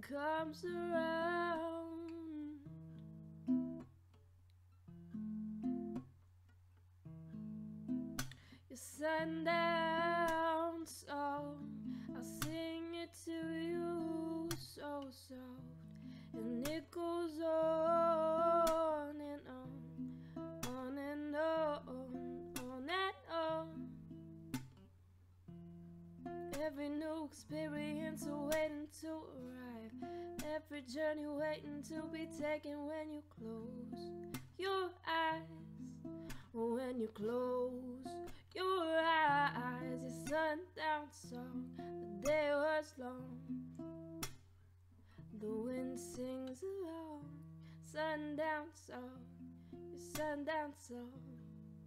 comes around. Your sundown song, I'll sing it to you so soft, and it goes on and on, on and on, on and on. Every new experience waiting to arrive, every journey waiting to be taken when you close your eyes. When you close your eyes, your sundown song, the day was long, the wind sings along. Sundown song, your sundown song.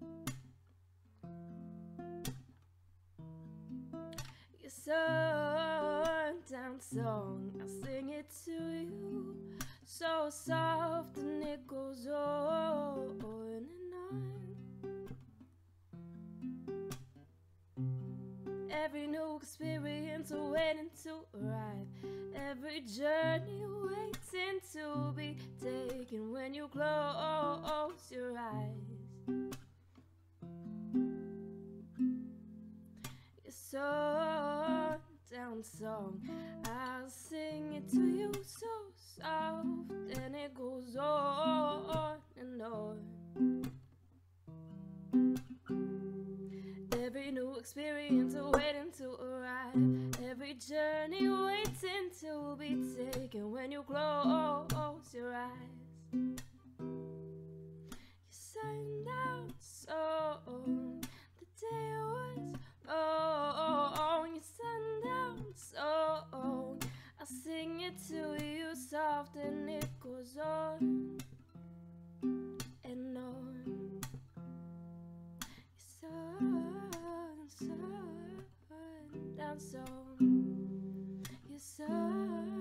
Your sundown song, I'll sing it to you so soft, and it goes on and on. Every new experience waiting to arrive, every journey waiting to be taken when you close your eyes. Your sundown song, I'll sing it to you so soft, and it goes on and on. Every new experience waiting to arrive, every journey waiting to be taken when you close your eyes. Your sundown song, the day was long. Your sundown song, I'll sing it to you soft, and it goes on and on. Your sundown song, your sun.